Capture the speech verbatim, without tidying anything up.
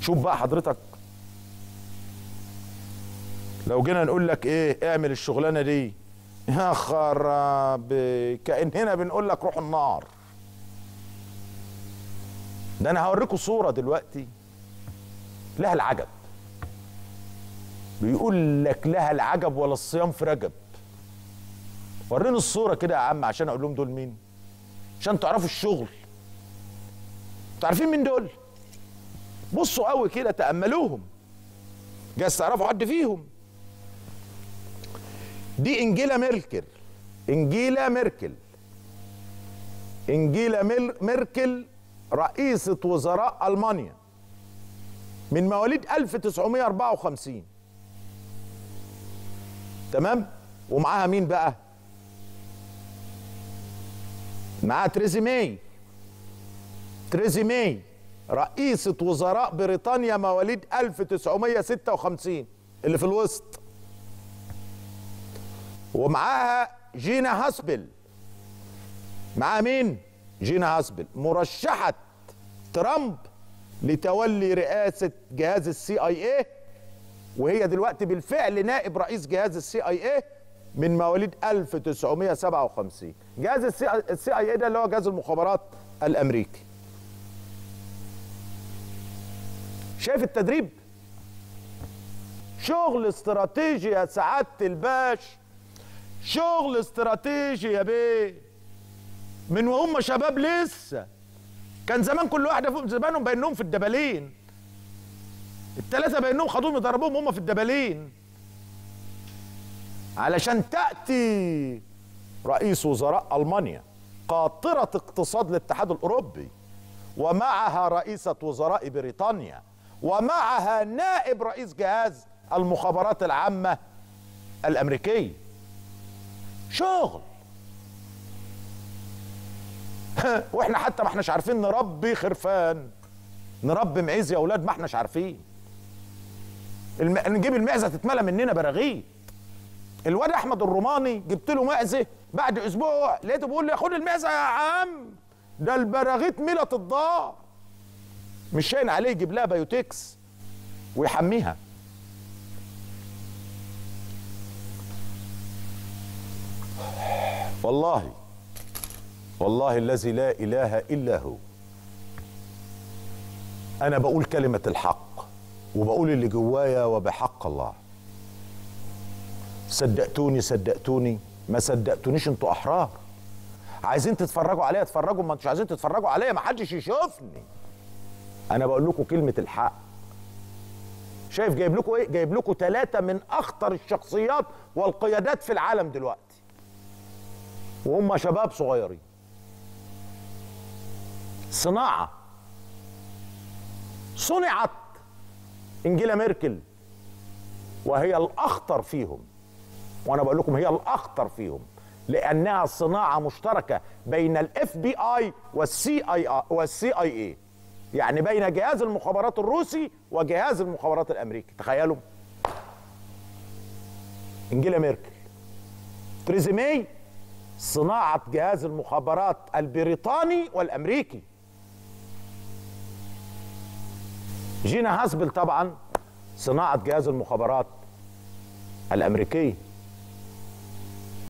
شوف بقى حضرتك، لو جينا نقول لك ايه اعمل الشغلانه دي، يا خراب، كأننا بنقول لك روح النار. ده انا هوريكم صوره دلوقتي لها العجب. بيقول لك لها العجب ولا الصيام في رجب. وريني الصوره كده يا عم عشان اقول لهم دول مين، عشان تعرفوا الشغل. انتوا عارفين مين دول؟ بصوا قوي كده، تأملوهم، جايز تعرفوا حد فيهم. دي انجيلا ميركل. انجيلا ميركل انجيلا ميركل رئيسة وزراء ألمانيا من مواليد ألف وتسعمائة وأربعة وخمسين. تمام؟ ومعاها مين بقى؟ معاها تريزي ماي. تريزي ماي رئيسة وزراء بريطانيا مواليد ألف وتسعمائة وستة وخمسين اللي في الوسط. ومعاها جينا هاسبل. معاها مين؟ جينا هاسبل مرشحة ترامب لتولي رئاسة جهاز السي اي اي، وهي دلوقتي بالفعل نائب رئيس جهاز السي اي اي من مواليد ألف وتسعمائة وسبعة وخمسين. جهاز السي اي اي ده اللي هو جهاز المخابرات الامريكي. شايف التدريب؟ شغل استراتيجي يا سعادة الباش، شغل استراتيجي يا بيه، من وهم شباب لسه. كان زمان كل واحده فوق زمانهم بينهم في الدبالين، الثلاثه بينهم خدوهم يضربوهم هم في الدبالين، علشان تاتي رئيس وزراء المانيا قاطره اقتصاد الاتحاد الاوروبي، ومعها رئيسه وزراء بريطانيا، ومعها نائب رئيس جهاز المخابرات العامه الامريكيه. شغل. واحنا حتى ما احناش عارفين نربي خرفان، نربي معيز يا اولاد، ما احناش عارفين. الم... نجيب المعزه تتملى مننا براغيث. الواد احمد الروماني جبت له معزه بعد اسبوع لقيته بيقول لي خد المعزه يا عم، ده البراغيث ملت الدار. مش شاين عليه يجيب لها بايوتكس ويحميها. والله والله الذي لا اله الا هو، انا بقول كلمة الحق وبقول اللي جوايا وبحق الله. صدقتوني صدقتوني، ما صدقتونيش انتوا احرار. عايزين تتفرجوا عليا اتفرجوا، ما انتوش عايزين تتفرجوا عليا ما حدش يشوفني. انا بقول لكم كلمة الحق. شايف جايب لكم ايه؟ جايب لكم ثلاثة من اخطر الشخصيات والقيادات في العالم دلوقتي، وهم شباب صغيرين. صناعة صنعت انجيلا ميركل، وهي الاخطر فيهم. وانا بقول لكم هي الاخطر فيهم لانها صناعة مشتركة بين الاف بي اي والسي اي والسي اي اي، يعني بين جهاز المخابرات الروسي وجهاز المخابرات الامريكي. تخيلوا، انجيلا ميركل. تريزي ماي صناعة جهاز المخابرات البريطاني والامريكي. جينا هاسبل طبعا صناعة جهاز المخابرات الامريكي.